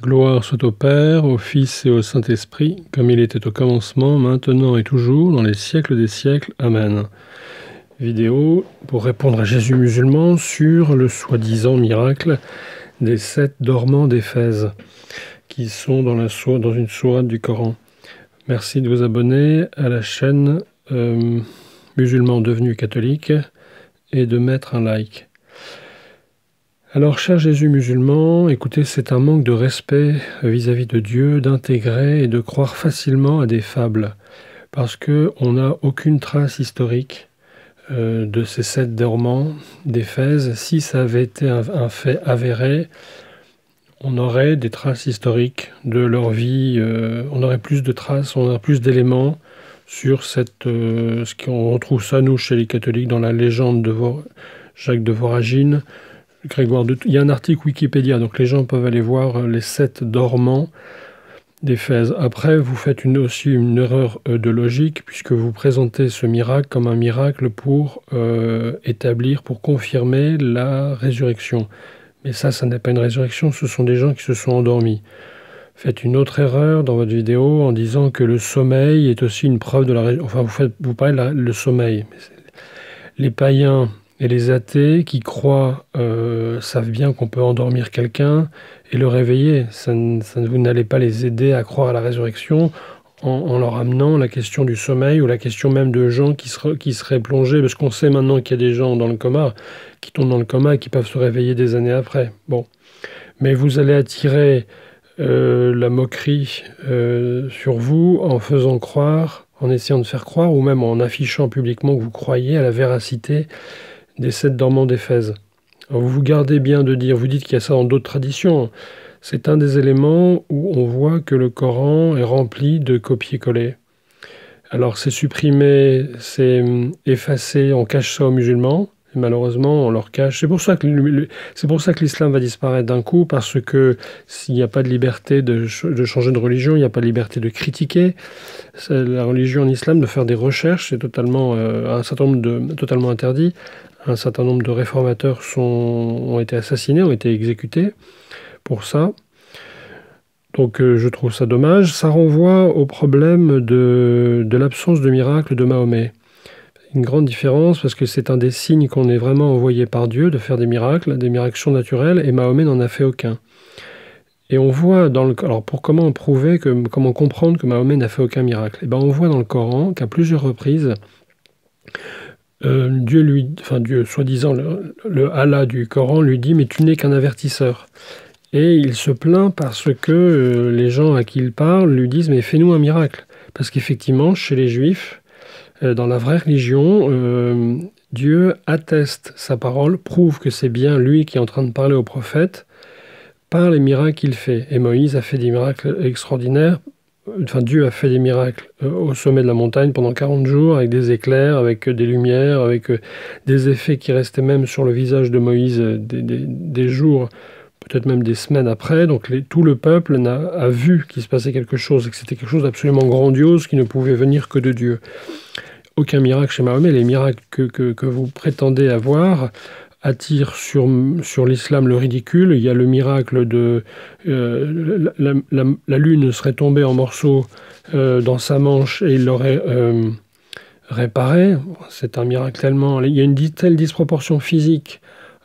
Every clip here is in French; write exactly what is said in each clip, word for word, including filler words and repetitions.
Gloire soit au Père, au Fils et au Saint-Esprit, comme il était au commencement, maintenant et toujours, dans les siècles des siècles. Amen. Vidéo pour répondre à Jésus musulman sur le soi-disant miracle des sept dormants d'Éphèse, qui sont dans, la, dans une sourate du Coran. Merci de vous abonner à la chaîne euh, Musulman devenu catholique et de mettre un like. Alors, cher Jésus musulman, écoutez, c'est un manque de respect vis-à-vis de Dieu d'intégrer et de croire facilement à des fables, parce qu'on n'a aucune trace historique euh, de ces sept dormants d'Éphèse. Si ça avait été un, un fait avéré, on aurait des traces historiques de leur vie, euh, on aurait plus de traces, on aurait plus d'éléments sur cette, euh, ce qu'on retrouve ça, nous, chez les catholiques, dans la légende de Vor Jacques de Voragine, Grégoire de... Il y a un article Wikipédia, donc les gens peuvent aller voir les sept dormants d'Éphèse. Après, vous faites une, aussi une erreur de logique, puisque vous présentez ce miracle comme un miracle pour euh, établir, pour confirmer la résurrection. Mais ça, ça n'est pas une résurrection, ce sont des gens qui se sont endormis. Faites une autre erreur dans votre vidéo en disant que le sommeil est aussi une preuve de la résurrection. Enfin, vous, faites, vous parlez de le sommeil. Les païens et les athées qui croient euh, savent bien qu'on peut endormir quelqu'un et le réveiller. Ça, ça, vous n'allez pas les aider à croire à la résurrection en, en leur amenant la question du sommeil ou la question même de gens qui, sera, qui seraient plongés, parce qu'on sait maintenant qu'il y a des gens dans le coma, qui tombent dans le coma et qui peuvent se réveiller des années après. Bon. Mais vous allez attirer euh, la moquerie euh, sur vous en faisant croire, en essayant de faire croire, ou même en affichant publiquement que vous croyez à la véracité des sept dormants d'Éphèse. Vous vous gardez bien de dire, vous dites qu'il y a ça dans d'autres traditions. C'est un des éléments où on voit que le Coran est rempli de copier-coller. Alors c'est supprimé, c'est effacé, on cache ça aux musulmans, et malheureusement on leur cache. C'est pour ça que c'est pour ça que l'islam va disparaître d'un coup, parce que s'il n'y a pas de liberté de, de changer de religion, il n'y a pas de liberté de critiquer la religion en islam, de faire des recherches, c'est totalement euh, un certain nombre de totalement interdit. Un certain nombre de réformateurs sont, ont été assassinés, ont été exécutés pour ça. Donc euh, je trouve ça dommage. Ça renvoie au problème de, de l'absence de miracle de Mahomet. Une grande différence, parce que c'est un des signes qu'on est vraiment envoyé par Dieu de faire des miracles, des miracles surnaturels, et Mahomet n'en a fait aucun. Et on voit dans le... Alors pour comment prouver, que, comment comprendre que Mahomet n'a fait aucun miracle? Eh bien, on voit dans le Coran qu'à plusieurs reprises, Euh, Dieu, lui, enfin Dieu, soi-disant le, le Allah du Coran lui dit « mais tu n'es qu'un avertisseur ». Et il se plaint parce que euh, les gens à qui il parle lui disent « mais fais-nous un miracle ». Parce qu'effectivement, chez les Juifs, euh, dans la vraie religion, euh, Dieu atteste sa parole, prouve que c'est bien lui qui est en train de parler au prophète par les miracles qu'il fait. Et Moïse a fait des miracles extraordinaires. Enfin, Dieu a fait des miracles euh, au sommet de la montagne pendant quarante jours, avec des éclairs, avec euh, des lumières, avec euh, des effets qui restaient même sur le visage de Moïse euh, des, des, des jours, peut-être même des semaines après. Donc les, tout le peuple a, a vu qu'il se passait quelque chose, et que c'était quelque chose d'absolument grandiose qui ne pouvait venir que de Dieu. Aucun miracle chez Mahomet. Les miracles que, que, que vous prétendez avoir attire sur, sur l'islam le ridicule. Il y a le miracle de... Euh, la, la, la lune serait tombée en morceaux euh, dans sa manche et il l'aurait euh, réparée. C'est un miracle tellement... Il y a une telle disproportion physique.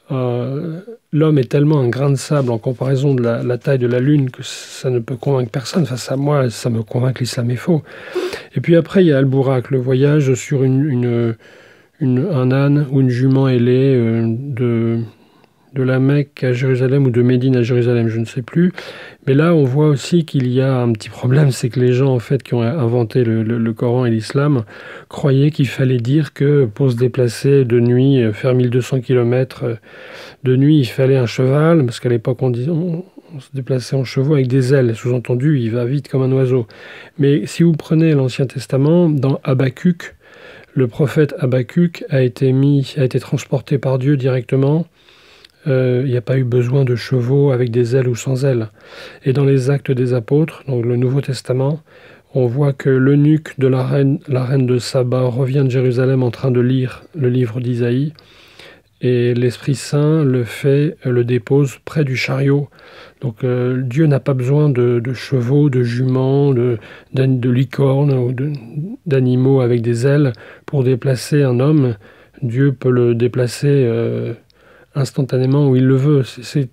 Euh, L'homme est tellement un grain de sable en comparaison de la, la taille de la lune que ça ne peut convaincre personne. Enfin, ça, moi, ça me convainc que l'islam est faux. Et puis après, il y a Al-Bourak, le voyage sur une... une Une, un âne ou une jument ailée euh, de, de la Mecque à Jérusalem ou de Médine à Jérusalem, je ne sais plus. Mais là, on voit aussi qu'il y a un petit problème, c'est que les gens en fait qui ont inventé le, le, le Coran et l'islam croyaient qu'il fallait dire que pour se déplacer de nuit, faire mille deux cents kilomètres de nuit, il fallait un cheval, parce qu'à l'époque on disait... On, on se déplaçait en chevaux avec des ailes, sous-entendu, il va vite comme un oiseau. Mais si vous prenez l'Ancien Testament, dans Habakkuk, le prophète Habakkuk a été mis, a été transporté par Dieu directement. Euh, il n'y a pas eu besoin de chevaux avec des ailes ou sans ailes. Et dans les Actes des Apôtres, donc le Nouveau Testament, on voit que l'eunuque de la reine, la reine de Saba revient de Jérusalem en train de lire le livre d'Isaïe. et l'Esprit Saint le fait, le dépose près du chariot. Donc euh, Dieu n'a pas besoin de, de chevaux, de juments, de, de licornes ou d'animaux avec des ailes pour déplacer un homme. Dieu peut le déplacer euh, instantanément où il le veut. C'est,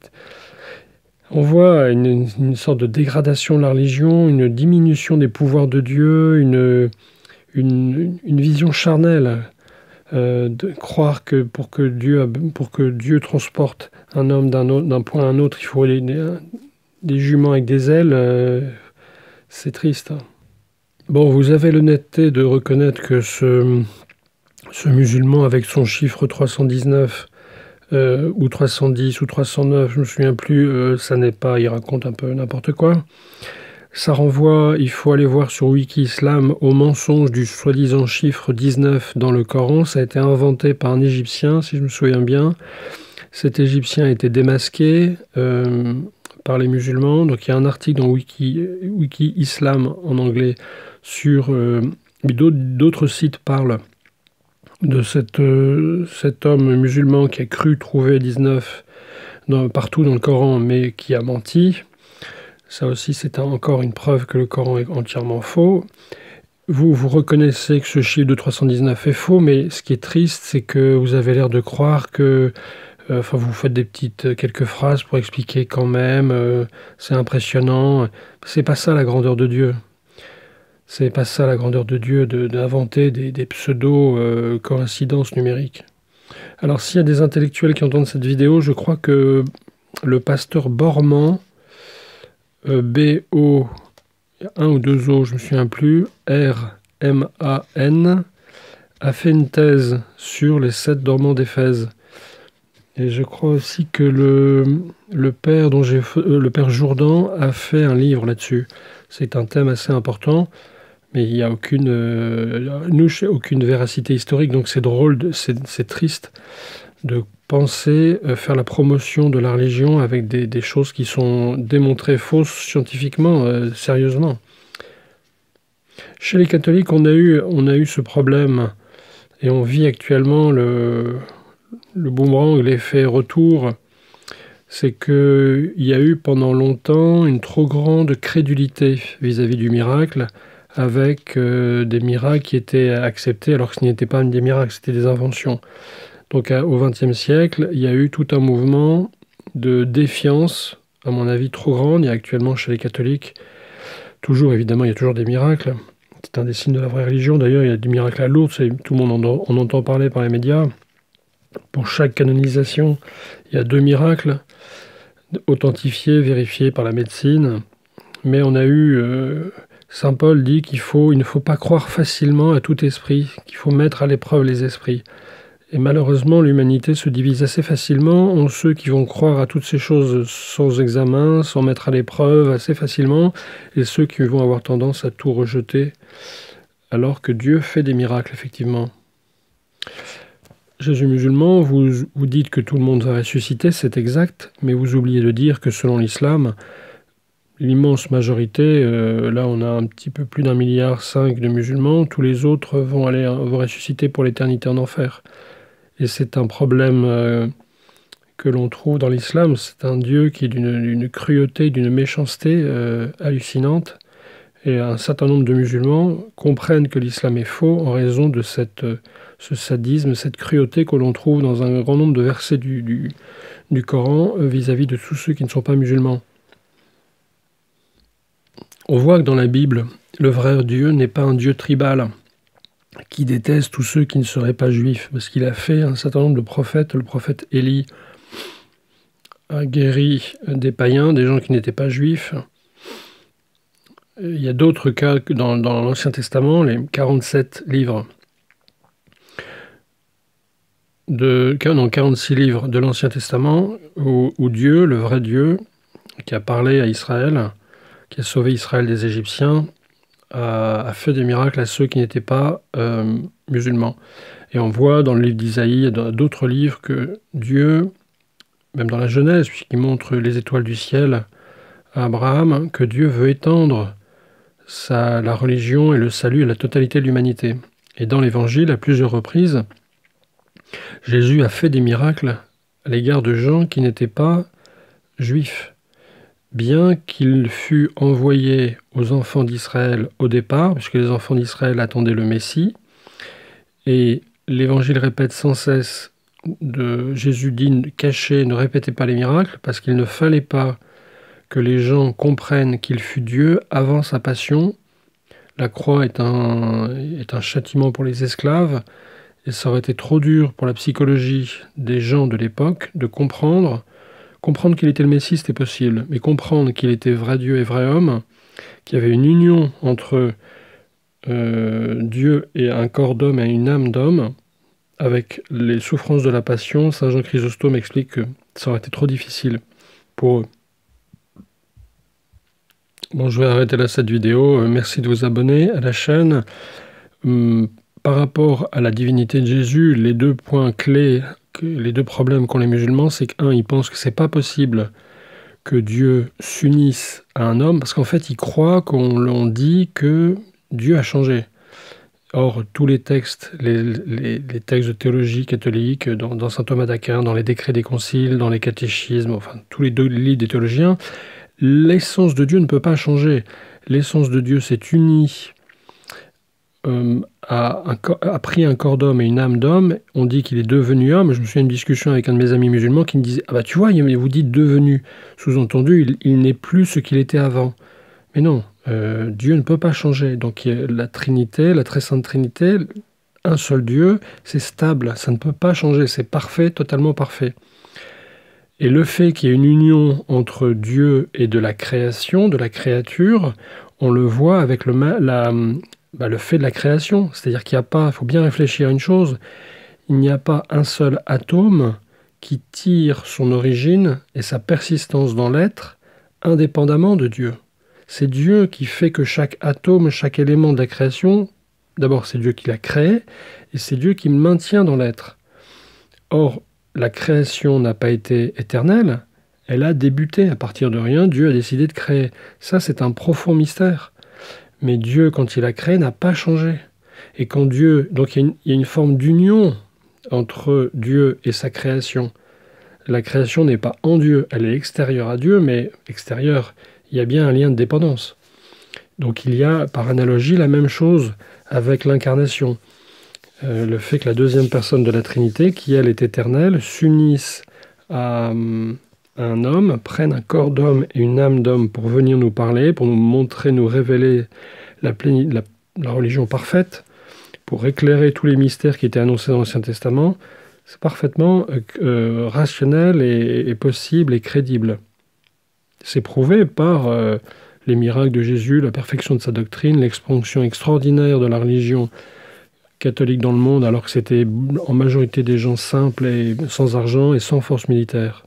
on voit une, une sorte de dégradation de la religion, une diminution des pouvoirs de Dieu, une, une, une vision charnelle. Euh, de croire que pour que Dieu, pour que Dieu transporte un homme d'un point à un autre, il faut des, des juments avec des ailes, euh, c'est triste. Bon, vous avez l'honnêteté de reconnaître que ce, ce musulman avec son chiffre trois cent dix-neuf, euh, ou trois cent dix, ou trois cent neuf, je ne me souviens plus, euh, ça n'est pas, il raconte un peu n'importe quoi. Ça renvoie, il faut aller voir sur Wiki Islam, au mensonge du soi-disant chiffre dix-neuf dans le Coran. Ça a été inventé par un Égyptien, si je me souviens bien. Cet Égyptien a été démasqué euh, par les musulmans. Donc il y a un article dans Wiki, Wiki Islam en anglais sur... Euh, d'autres sites parlent de cette, euh, cet homme musulman qui a cru trouver dix-neuf dans, partout dans le Coran, mais qui a menti. Ça aussi, c'est encore une preuve que le Coran est entièrement faux. Vous, vous reconnaissez que ce chiffre de trois cent dix-neuf est faux, mais ce qui est triste, c'est que vous avez l'air de croire que... Euh, enfin, vous faites des petites, quelques phrases pour expliquer quand même, euh, c'est impressionnant. C'est pas ça la grandeur de Dieu. C'est pas ça la grandeur de Dieu, d'inventer de, des, des pseudo-coïncidences euh, numériques. Alors, s'il y a des intellectuels qui entendent cette vidéo, je crois que le pasteur Bormann, Euh, B O, un ou deux O, je ne me souviens plus, R M A N, a fait une thèse sur les sept dormants d'Éphèse. Et je crois aussi que le, le, père, dont j'ai, euh, le père Jourdan a fait un livre là-dessus. C'est un thème assez important, mais il n'y a aucune, euh, nous, aucune véracité historique, donc c'est drôle, c'est triste de penser euh, faire la promotion de la religion avec des, des choses qui sont démontrées fausses scientifiquement, euh, sérieusement. Chez les catholiques, on a eu, on a eu ce problème, et on vit actuellement le, le boomerang, l'effet retour. C'est qu'il y a eu pendant longtemps une trop grande crédulité vis-à-vis du miracle, avec euh, des miracles qui étaient acceptés alors que ce n'était pas des miracles, c'était des inventions. Donc au vingtième siècle, il y a eu tout un mouvement de défiance, à mon avis trop grande. Il y a actuellement chez les catholiques, toujours évidemment, il y a toujours des miracles. C'est un des signes de la vraie religion. D'ailleurs, il y a des miracles à Lourdes, tout le monde en, en entend parler par les médias. Pour chaque canonisation, il y a deux miracles, authentifiés, vérifiés par la médecine. Mais on a eu... Euh, Saint Paul dit qu'il faut, il ne faut pas croire facilement à tout esprit, qu'il faut mettre à l'épreuve les esprits. Et malheureusement, l'humanité se divise assez facilement en ceux qui vont croire à toutes ces choses sans examen, sans mettre à l'épreuve assez facilement, et ceux qui vont avoir tendance à tout rejeter, alors que Dieu fait des miracles, effectivement. Jésus musulman, vous, vous dites que tout le monde va ressusciter, c'est exact, mais vous oubliez de dire que selon l'islam, l'immense majorité, euh, là on a un petit peu plus d'un milliard cinq de musulmans, tous les autres vont, aller, vont ressusciter pour l'éternité en enfer. Et c'est un problème euh, que l'on trouve dans l'islam. C'est un Dieu qui est d'une cruauté, d'une méchanceté euh, hallucinante. Et un certain nombre de musulmans comprennent que l'islam est faux en raison de cette, euh, ce sadisme, cette cruauté que l'on trouve dans un grand nombre de versets du, du, du Coran vis-à-vis de tous ceux qui ne sont pas musulmans. On voit que dans la Bible, le vrai Dieu n'est pas un Dieu tribal qui déteste tous ceux qui ne seraient pas juifs, parce qu'il a fait un certain nombre de prophètes. Le prophète Élie a guéri des païens, des gens qui n'étaient pas juifs. Il y a d'autres cas que dans, dans l'Ancien Testament, les quarante-sept livres, de, non, quarante-six livres de l'Ancien Testament, où, où Dieu, le vrai Dieu, qui a parlé à Israël, qui a sauvé Israël des Égyptiens, a, a fait des miracles à ceux qui n'étaient pas euh, musulmans. Et on voit dans le livre d'Isaïe et dans d'autres livres que Dieu, même dans la Genèse, puisqu'il montre les étoiles du ciel à Abraham, que Dieu veut étendre sa, la religion et le salut à la totalité de l'humanité. Et dans l'Évangile, à plusieurs reprises, Jésus a fait des miracles à l'égard de gens qui n'étaient pas juifs. Bien qu'il fût envoyé aux enfants d'Israël au départ, puisque les enfants d'Israël attendaient le Messie, et l'Évangile répète sans cesse de Jésus dit caché, ne répétez pas les miracles, parce qu'il ne fallait pas que les gens comprennent qu'il fut Dieu avant sa passion. La croix est un, est un châtiment pour les esclaves, et ça aurait été trop dur pour la psychologie des gens de l'époque de comprendre. Comprendre qu'il était le Messie, c'était possible, mais comprendre qu'il était vrai Dieu et vrai homme, qu'il y avait une union entre euh, Dieu et un corps d'homme et une âme d'homme, avec les souffrances de la passion, saint Jean Chrysostome explique que ça aurait été trop difficile pour eux. Bon, je vais arrêter là cette vidéo. Merci de vous abonner à la chaîne. Hum, par rapport à la divinité de Jésus, les deux points clés, les deux problèmes qu'ont les musulmans, c'est qu'un, ils pensent que c'est pas possible que Dieu s'unisse à un homme, parce qu'en fait, ils croient qu'on l'on dit que Dieu a changé. Or, tous les textes, les, les, les textes de théologie catholique, dans, dans saint Thomas d'Aquin, dans les décrets des conciles, dans les catéchismes, enfin, tous les deux livres des théologiens, l'essence de Dieu ne peut pas changer. L'essence de Dieu s'est unie, euh, a, un, a pris un corps d'homme et une âme d'homme. On dit qu'il est devenu homme. Je me souviens d'une discussion avec un de mes amis musulmans qui me disait « Ah bah tu vois, vous dites devenu ». Sous-entendu, il, il n'est plus ce qu'il était avant. Mais non, euh, Dieu ne peut pas changer. Donc la Trinité, la très sainte Trinité, un seul Dieu, c'est stable. Ça ne peut pas changer. C'est parfait, totalement parfait. Et le fait qu'il y ait une union entre Dieu et de la création, de la créature, on le voit avec le, la, bah, le fait de la création. C'est-à-dire qu'il n'y a pas, il faut bien réfléchir à une chose, il n'y a pas un seul atome qui tire son origine et sa persistance dans l'être indépendamment de Dieu. C'est Dieu qui fait que chaque atome, chaque élément de la création, d'abord c'est Dieu qui l'a créé, et c'est Dieu qui le maintient dans l'être. Or, la création n'a pas été éternelle, elle a débuté à partir de rien, Dieu a décidé de créer. Ça, c'est un profond mystère. Mais Dieu, quand il a créé, n'a pas changé. Et quand Dieu... Donc il y a une, il y a une forme d'union entre Dieu et sa création. La création n'est pas en Dieu, elle est extérieure à Dieu, mais extérieure, il y a bien un lien de dépendance. Donc il y a, par analogie, la même chose avec l'incarnation. Euh, le fait que la deuxième personne de la Trinité, qui elle est éternelle, s'unisse à, à un homme, prenne un corps d'homme et une âme d'homme pour venir nous parler, pour nous montrer, nous révéler la, la, la religion parfaite, pour éclairer tous les mystères qui étaient annoncés dans l'Ancien Testament, c'est parfaitement euh, rationnel et, et possible et crédible. C'est prouvé par euh, les miracles de Jésus, la perfection de sa doctrine, l'expansion extraordinaire de la religion catholique dans le monde, alors que c'était en majorité des gens simples et sans argent et sans force militaire.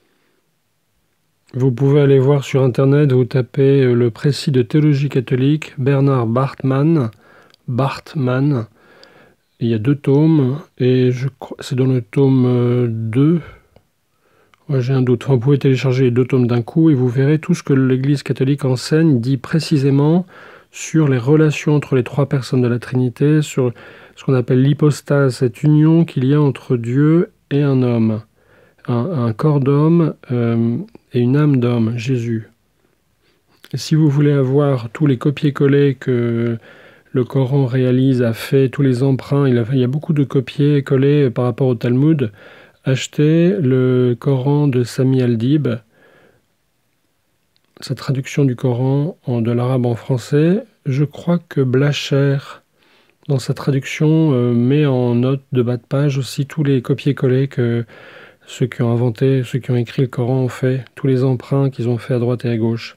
Vous pouvez aller voir sur Internet, vous tapez le précis de théologie catholique, Bernard Barthmann, Barthmann. Il y a deux tomes, et je crois c'est dans le tome deux. Ouais, j'ai un doute. Enfin, vous pouvez télécharger les deux tomes d'un coup, et vous verrez tout ce que l'Église catholique enseigne, dit précisément sur les relations entre les trois personnes de la Trinité, sur ce qu'on appelle l'hypostase, cette union qu'il y a entre Dieu et un homme, un, un corps d'homme euh, et une âme d'homme, Jésus. Et si vous voulez avoir tous les copier-coller que le Coran réalise, a fait, tous les emprunts, il, a fait, il y a beaucoup de copier-coller par rapport au Talmud, achetez le Coran de Sami Al-Dib, sa traduction du Coran en, de l'arabe en français. Je crois que Blacher, dans sa traduction, euh, met en note de bas de page aussi tous les copier-coller que ceux qui ont inventé, ceux qui ont écrit le Coran ont fait, tous les emprunts qu'ils ont fait à droite et à gauche.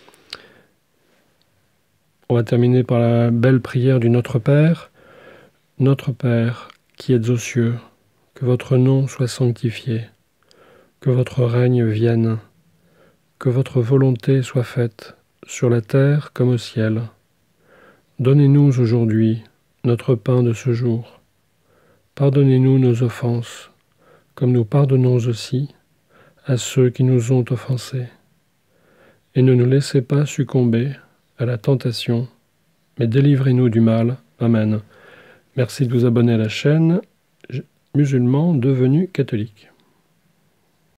On va terminer par la belle prière du Notre Père. Notre Père, qui êtes aux cieux, que votre nom soit sanctifié, que votre règne vienne, que votre volonté soit faite, sur la terre comme au ciel. Donnez-nous aujourd'hui notre pain de ce jour. Pardonnez-nous nos offenses, comme nous pardonnons aussi à ceux qui nous ont offensés. Et ne nous laissez pas succomber à la tentation, mais délivrez-nous du mal. Amen. Merci de vous abonner à la chaîne. musulman devenu catholique.